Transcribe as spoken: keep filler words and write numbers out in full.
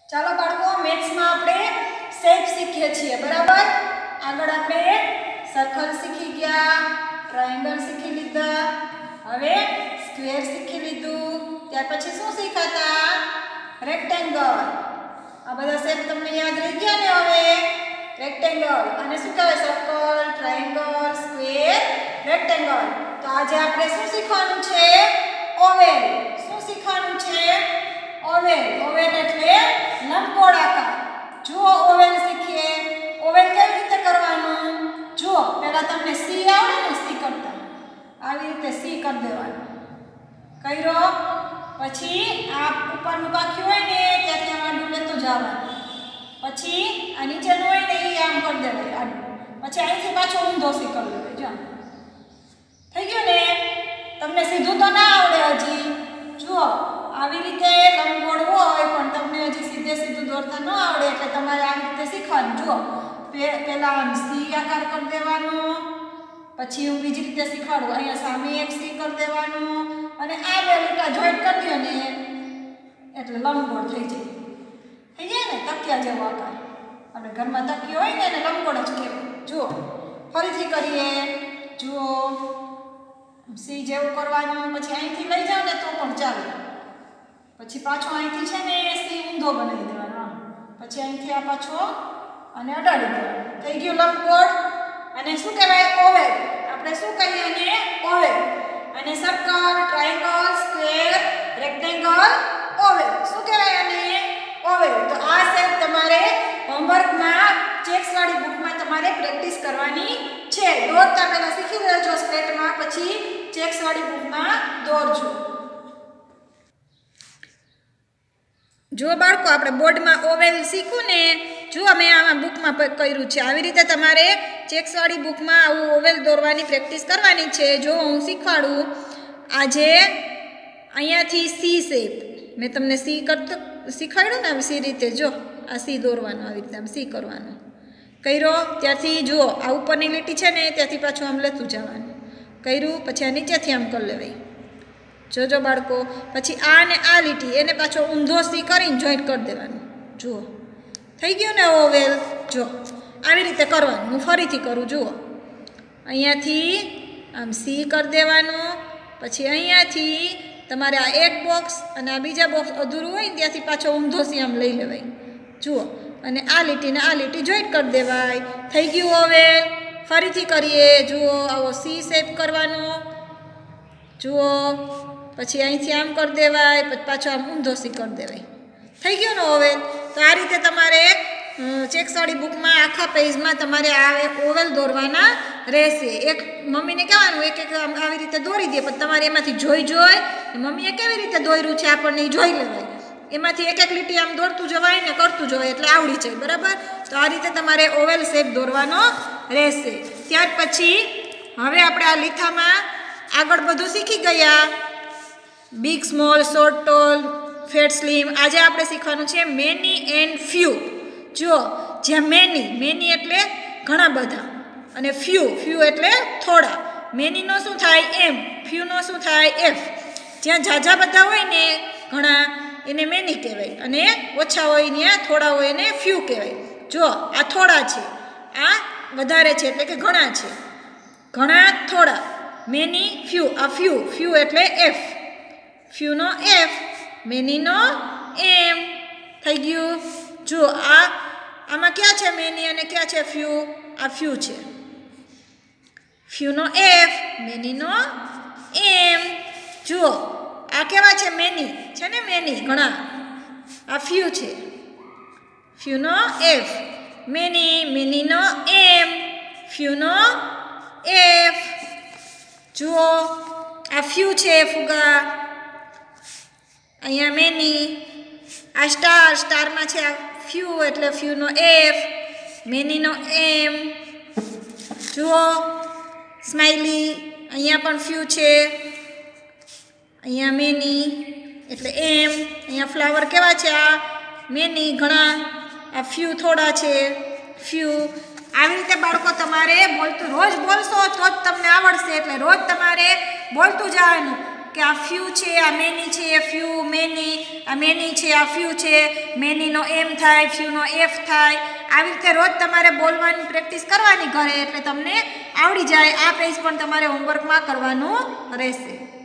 ચાલો બાળકો, મેથ્સમાં આપણે શેપ શીખીએ છીએ, બરાબર? આગળ આપણે સર્કલ શીખી ગયા, ટ્રાયેંગલ શીખી લીધા, હવે સ્ક્વેર શીખી લીધું. ત્યાર પછી શું શીખાતા? રેક્ટેંગલ. આ બધા શેપ તમને યાદ રહી ગયા ને? હવે રેક્ટેંગલ અને શું કહેવાય? Circle, triangle, square, rectangle. તો આજે આપણે શું શીખવાનું છે? ઓવેલ. શું શીખવાનું છે? ઓવેલ. ઓવેલ એટલે લંબગોળાકાર. જુઓ, ઓવેલ શીખીએ. ઓવેલ કેવી રીતે કરવાનું? જુઓ, પહેલા તમને સી આવડે ને? સી કરતા આવી રીતે સી કરી દેવાનું. કર્યો પછી આ ઉપરનું બાકી હોય ને ત્યાંથી આમાં લેતું જવાનું. પછી આ નીચેનું હોય ને એ આમ કરી દેવાય આડું. પછી અહીંથી પાછો ઊંધો સી કરી દેવાય. જો થઈ ગયું ને? તમને સીધું તો ના આવડે હજી. જુઓ, આવી રીતે લંબગોળ હોય પણ તમને હજી સીધે સીધું દોરતા ન આવડે એટલે તમારે આવી રીતે શીખવાનું. જુઓ, પહેલા આમ સી આકાર કરી દેવાનો, પછી હું બીજી રીતે શીખવાડું. અહીંયા સામે એક સી કરી દેવાનું અને આ બે લીટા જોઈન્ટ કરી દો ને એટલે લંબગોળ થઈ જાય. થઈ જાય ને? તકિયા જેવો આકાર. આપણે ઘરમાં તકિયો હોય ને એને લંબગોળ જ કહેવાય. જુઓ, ફરીથી કરીએ. જુઓ, સી જેવું કરવાનું. પછી અહીંથી લઈ જાઓ ને તો પણ ચાલે. પછી પાછો અહીંથી છે ને સી ઊંધો બનાવી દેવાનો. પછી અહીંથી આ પાછો અને અડાડી દેવાનો. થઈ ગયું લંબગોળ. અને શું કહેવાય? ઓવેલ. આપણે શું કહીએ એને? ઓવેલ. અને circle, triangle, square, rectangle, oval. શું કહેવાય આને? ઓવેલ. તો આ શેપ તમારે હોમવર્કમાં ચેક્સ વાળી બુકમાં તમારે પ્રેક્ટિસ કરવાની છે. દોરતા પહેલા શીખી લેજો સ્લેટમાં, પછી ચેક્સ વાળી બુકમાં દોરજો. જો બાળકો, આપણે બોર્ડમાં ઓવેલ શીખું ને, જો મેં આમાં બુકમાં કર્યું છે. આવી રીતે તમારે ચેક્સ વાળી બુકમાં આવું ઓવેલ દોરવાની પ્રેક્ટિસ કરવાની છે. જો હું શીખવાડું. આજે અહીંયાથી સી શેપ મેં તમને સી કરતો શીખવાડ્યું ને, આવી સી રીતે. જો આ સી દોરવાનું, આવી રીતે આમ સી કરવાનું. કર્યો ત્યાંથી જુઓ, આ ઉપરની લીટી છે ને ત્યાંથી પાછું આમ લેતું જવાનું. કર્યું પછી આ નીચેથી આમ કરી લેવાય. જોજો બાળકો, પછી આ ને આ લીટી એને પાછો ઊંધો સી કરીને જોઈન્ટ કરી દેવાનું. જુઓ, થઈ ગયું ને ઓવેલ? જો આવી રીતે કરવાનું. હું ફરીથી કરું. જુઓ, અહીંયાથી આમ સી કરી દેવાનું. પછી અહીંયાથી તમારે આ એક બોક્સ અને આ બીજા બોક્સ અધૂરું હોય ને ત્યાંથી પાછો ઊંધો સી આમ લઈ લેવાય. જુઓ, અને આ લીટીને આ લીટી જોઈન્ટ કરી દેવાય. થઈ ગયું ઓવેલ. ફરીથી કરીએ. જુઓ, આવો સી શેપ કરવાનો. જુઓ, પછી અહીંથી આમ કરી દેવાય, પછી પાછો આમ ઊંધો સી કરી દેવાય. થઈ ગયું ને ઓવેલ? તો આ રીતે તમારે ચેક્સવાળી બુકમાં આખા પેજમાં તમારે આ એક ઓવેલ દોરવાના રહેશે. એક મમ્મીને કહેવાનું એક એક આવી રીતે દોરી દે, પણ તમારે એમાંથી જોઈ જોઈ મમ્મીએ કેવી રીતે દોર્યું છે આપણને એ જોઈ લેવાય. એમાંથી એક એક લીટી આમ દોરતું જવાય ને કરતું જવાય એટલે આવડી જાય. બરાબર? તો આ રીતે તમારે ઓવેલ શેપ દોરવાનો રહેશે. ત્યાર પછી હવે આપણે આ લીથામાં આગળ બધું શીખી ગયા. Big, small, short, tall, fat, slim. આજે આપણે શીખવાનું છે મેની એન્ડ ફ્યુ. જુઓ, જ્યાં મેની મેની એટલે ઘણા બધા અને ફ્યુ ફ્યુ એટલે થોડા. મેનીનો શું થાય? એમ. ફ્યુનો શું થાય? એફ. જ્યાં ઝાઝા બધા હોય ને ઘણા એને મેની કહેવાય અને ઓછા હોય ને થોડા હોય એને ફ્યુ કહેવાય. જુઓ, આ થોડા છે, આ વધારે છે એટલે કે ઘણા છે. ઘણા, થોડા, મેની, ફ્યુ. આ ફ્યુ ફ્યુ એટલે એફ. ફ્યુનો એફ, મેનીનો એમ. થઈ ગયું? જુઓ, આ આમાં ક્યાં છે મેની અને ક્યાં છે ફ્યુ? આ ફ્યુ છે. ફ્યુનો એફ, મેનીનો એમ. જુઓ, આ કેવા છે? મેની છે ને? મેની ઘણા. આ ફ્યુ છે. ફ્યુનો એફ, મેની, મેનીનો એમ, ફ્યુનો એફ. જુઓ, આ ફ્યુ છે ફુગા. અહીંયા મેની. આ સ્ટાર સ્ટારમાં છે આ ફ્યુ એટલે ફ્યુનો એફ, મેનીનો એમ. જુઓ, સ્માઇલી. અહીંયા પણ ફ્યુ છે. અહીંયા મેની એટલે એમ. અહીંયા ફ્લાવર કેવા છે? આ મેની ઘણા, આ ફ્યુ થોડા છે. ફ્યુ. આવી રીતે બાળકો તમારે બોલતું રોજ બોલશો તો જ તમને આવડશે. એટલે રોજ તમારે બોલતું જવાનું કે આ ફ્યુ છે, આ મેની છે, ફ્યુ મેની, આ મેની છે, આ ફ્યુ છે, મેનીનો એમ થાય, ફ્યુનો એફ થાય. આવી રીતે રોજ તમારે બોલવાની પ્રેક્ટિસ કરવાની ઘરે, એટલે તમને આવડી જાય. આ પેજ પણ તમારે હોમવર્કમાં કરવાનું રહેશે.